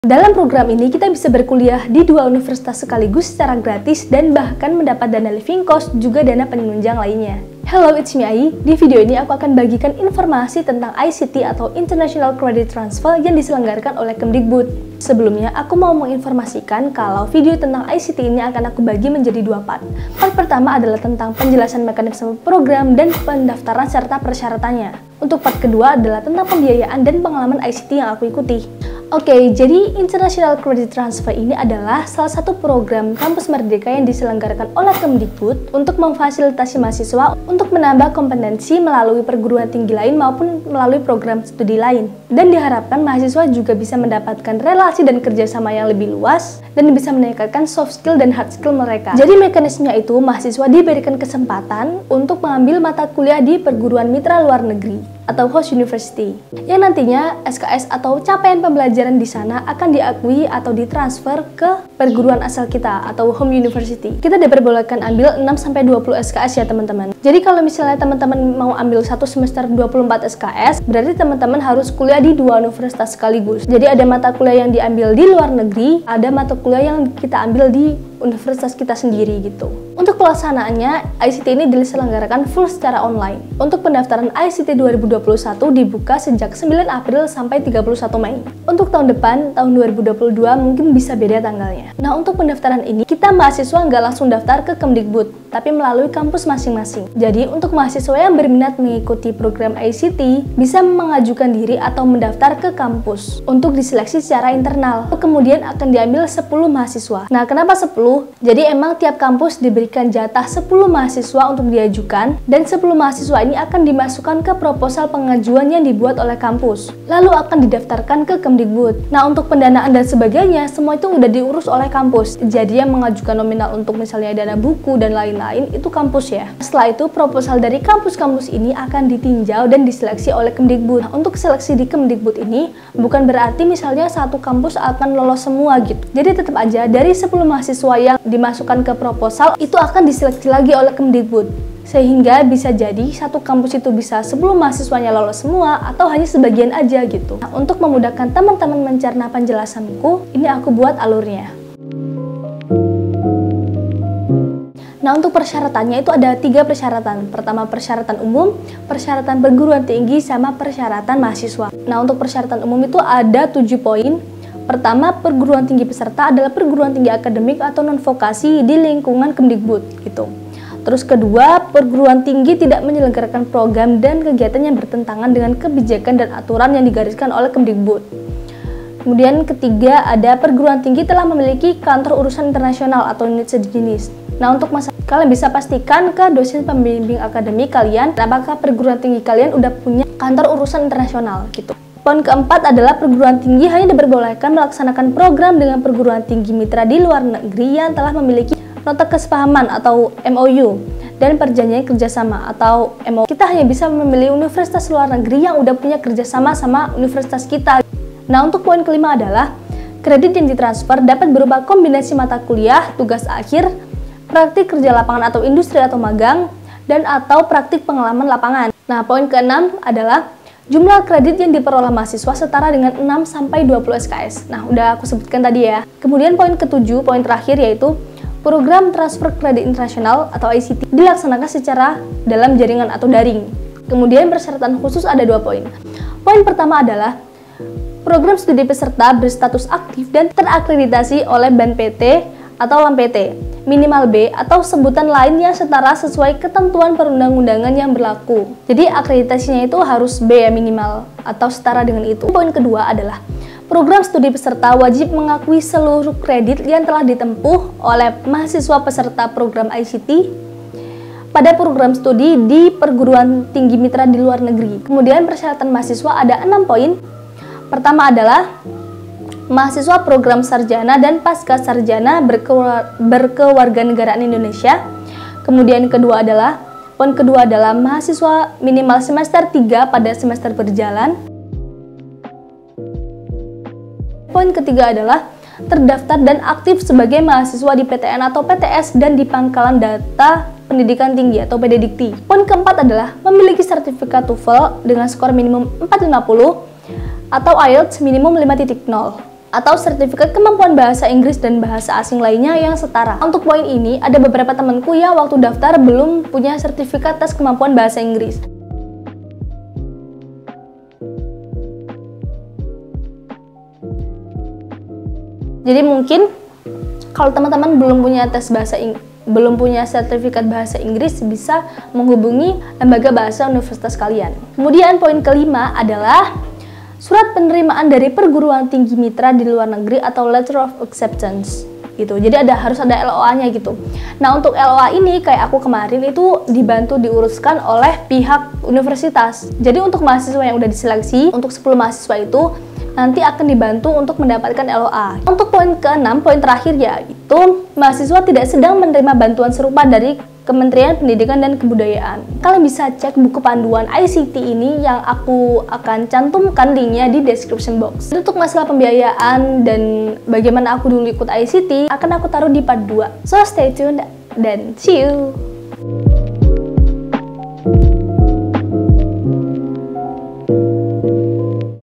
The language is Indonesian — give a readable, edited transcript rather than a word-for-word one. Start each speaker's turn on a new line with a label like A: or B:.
A: Dalam program ini, kita bisa berkuliah di 2 universitas sekaligus secara gratis dan bahkan mendapat dana living cost juga dana penunjang lainnya. Hello, it's me Ai. Di video ini aku akan bagikan informasi tentang ICT atau International Credit Transfer yang diselenggarakan oleh Kemdikbud. Sebelumnya, aku mau menginformasikan kalau video tentang ICT ini akan aku bagi menjadi 2 part. Part pertama adalah tentang penjelasan mekanisme program dan pendaftaran serta persyaratannya. Untuk part kedua adalah tentang pembiayaan dan pengalaman ICT yang aku ikuti. Oke, jadi International Credit Transfer ini adalah salah satu program kampus merdeka yang diselenggarakan oleh Kemdikbud untuk memfasilitasi mahasiswa untuk menambah kompetensi melalui perguruan tinggi lain maupun melalui program studi lain. Dan diharapkan mahasiswa juga bisa mendapatkan relasi dan kerjasama yang lebih luas dan bisa meningkatkan soft skill dan hard skill mereka. Jadi mekanismenya itu mahasiswa diberikan kesempatan untuk mengambil mata kuliah di perguruan mitra luar negeri atau host university, yang nantinya SKS atau capaian pembelajaran di sana akan diakui atau ditransfer ke perguruan asal kita atau home university. Kita diperbolehkan ambil 6-20 SKS ya teman-teman. Jadi kalau misalnya teman-teman mau ambil 1 semester 24 SKS, berarti teman-teman harus kuliah di 2 universitas sekaligus. Jadi ada mata kuliah yang diambil di luar negeri, ada mata kuliah yang kita ambil di universitas kita sendiri gitu. Untuk pelaksanaannya, ICT ini diselenggarakan full secara online. Untuk pendaftaran ICT 2021 dibuka sejak 9 April sampai 31 Mei. Untuk tahun depan, tahun 2022 mungkin bisa beda tanggalnya. Nah, untuk pendaftaran ini, kita mahasiswa nggak langsung daftar ke Kemdikbud, tapi melalui kampus masing-masing. Jadi, untuk mahasiswa yang berminat mengikuti program ICT, bisa mengajukan diri atau mendaftar ke kampus untuk diseleksi secara internal. Kemudian akan diambil 10 mahasiswa. Nah, kenapa 10? Jadi emang tiap kampus diberikan jatah 10 mahasiswa untuk diajukan, dan 10 mahasiswa ini akan dimasukkan ke proposal pengajuan yang dibuat oleh kampus. Lalu akan didaftarkan ke Kemdikbud. Nah, untuk pendanaan dan sebagainya, semua itu udah diurus oleh kampus. Jadi yang mengajukan nominal untuk misalnya dana buku dan lain-lain, itu kampus ya. Setelah itu, proposal dari kampus-kampus ini akan ditinjau dan diseleksi oleh Kemdikbud. Nah, untuk seleksi di Kemdikbud ini, bukan berarti misalnya satu kampus akan lolos semua gitu. Jadi tetap aja, dari 10 mahasiswa yang dimasukkan ke proposal itu akan diseleksi lagi oleh Kemdikbud, sehingga bisa jadi satu kampus itu bisa 10 mahasiswanya lolos semua atau hanya sebagian aja gitu. Nah, untuk memudahkan teman-teman mencerna penjelasanku, ini aku buat alurnya. Nah, untuk persyaratannya itu ada 3 persyaratan. Pertama, persyaratan umum, persyaratan perguruan tinggi, sama persyaratan mahasiswa. Nah, untuk persyaratan umum itu ada 7 poin. Pertama, perguruan tinggi peserta adalah perguruan tinggi akademik atau non-vokasi di lingkungan Kemdikbud gitu. Terus kedua, perguruan tinggi tidak menyelenggarakan program dan kegiatan yang bertentangan dengan kebijakan dan aturan yang digariskan oleh Kemdikbud. Kemudian ketiga, ada perguruan tinggi telah memiliki kantor urusan internasional atau unit sejenis. Nah, untuk masalah kalian bisa pastikan ke dosen pembimbing akademik kalian apakah perguruan tinggi kalian udah punya kantor urusan internasional gitu. Poin keempat adalah perguruan tinggi hanya diperbolehkan melaksanakan program dengan perguruan tinggi mitra di luar negeri yang telah memiliki nota kesepahaman atau MOU dan perjanjian kerjasama atau MOU. Kita hanya bisa memilih universitas luar negeri yang udah punya kerjasama sama universitas kita. Nah, untuk poin kelima adalah kredit yang ditransfer dapat berupa kombinasi mata kuliah, tugas akhir, praktik kerja lapangan atau industri atau magang, dan atau praktik pengalaman lapangan. Nah, poin keenam adalah jumlah kredit yang diperoleh mahasiswa setara dengan 6-20 SKS. Nah, udah aku sebutkan tadi ya. Kemudian poin ketujuh, poin terakhir yaitu program transfer kredit internasional atau ICT dilaksanakan secara dalam jaringan atau daring. Kemudian persyaratan khusus ada 2 poin. Poin pertama adalah program studi peserta berstatus aktif dan terakreditasi oleh BAN-PT atau LAM-PT, minimal B atau sebutan lain yang setara sesuai ketentuan perundang-undangan yang berlaku. Jadi akreditasinya itu harus B ya minimal atau setara dengan itu. Poin kedua adalah program studi peserta wajib mengakui seluruh kredit yang telah ditempuh oleh mahasiswa peserta program ICT pada program studi di perguruan tinggi mitra di luar negeri. Kemudian persyaratan mahasiswa ada 6 poin. Pertama adalah mahasiswa program sarjana dan pasca sarjana berkewarganegaraan Indonesia. Kemudian poin kedua adalah mahasiswa minimal semester 3 pada semester berjalan. Poin ketiga adalah terdaftar dan aktif sebagai mahasiswa di PTN atau PTS dan di Pangkalan Data Pendidikan Tinggi atau PDDikti. Poin keempat adalah memiliki sertifikat TOEFL dengan skor minimum 450 atau IELTS minimum 5.0. atau sertifikat kemampuan bahasa Inggris dan bahasa asing lainnya yang setara. Untuk poin ini, ada beberapa temanku yang waktu daftar belum punya sertifikat tes kemampuan bahasa Inggris. Jadi mungkin kalau teman-teman belum punya sertifikat bahasa Inggris, bisa menghubungi lembaga bahasa universitas kalian. Kemudian poin kelima adalah surat penerimaan dari perguruan tinggi mitra di luar negeri atau letter of acceptance gitu. Jadi harus ada LOA-nya gitu. Nah, untuk LOA ini kayak aku kemarin itu dibantu diuruskan oleh pihak universitas. Jadi untuk mahasiswa yang udah diseleksi, untuk 10 mahasiswa itu nanti akan dibantu untuk mendapatkan LOA. Untuk poin ke-6, poin terakhir yaitu mahasiswa tidak sedang menerima bantuan serupa dari Kementerian Pendidikan dan Kebudayaan. Kalian bisa cek buku panduan ICT ini yang aku akan cantumkan linknya di description box. Untuk masalah pembiayaan dan bagaimana aku dulu ikut ICT akan aku taruh di part 2. So stay tuned dan see you!